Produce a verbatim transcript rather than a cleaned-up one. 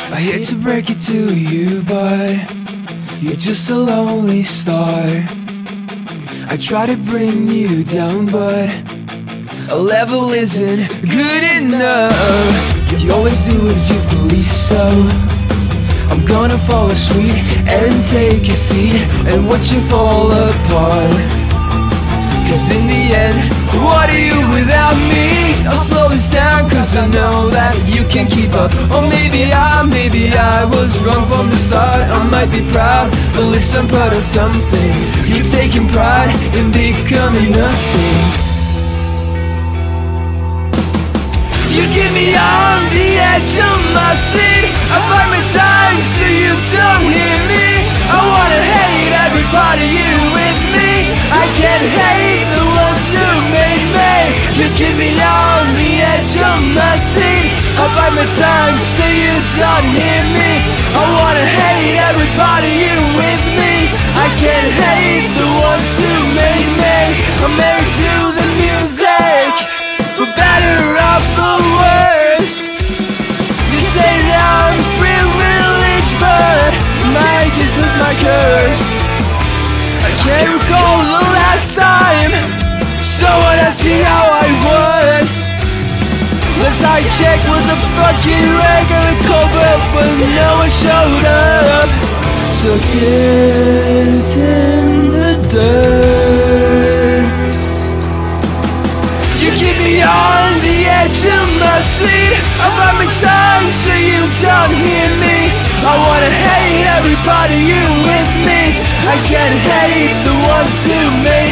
I hate to break it to you, but you're just a lonely star. I try to bring you down, but a level isn't good enough. You always do as you please, so I'm gonna fall asleep and take a seat and watch you fall apart. Cause in the end, what are you without me? I'll slow this down cause I know that you can't keep up. Or maybe I, maybe I was wrong from the start. I might be proud, but at least I'm proud of something. You're taking pride in becoming nothing. You get me on the edge of my seat. I bite my tongue so you don't hear me. I wanna hate every part of you with me. I can't hate the ones who made me. You get me on the edge of my seat. I bite my tongue so you don't hear me. I wanna hate every part of you with me. I can't hate the ones who made me. I'm married to the music, for better or for worse. You say that I'm privileged, but my kiss is my curse. I can't recall the last time someone asked me how I was. Last I checked was a fucking regular culprit, but no one showed up. So sit in the dirt. You keep me on the edge of my seat. I bite my tongue so you don't hear me. I wanna hate every part of you with me. I can't hate the ones who made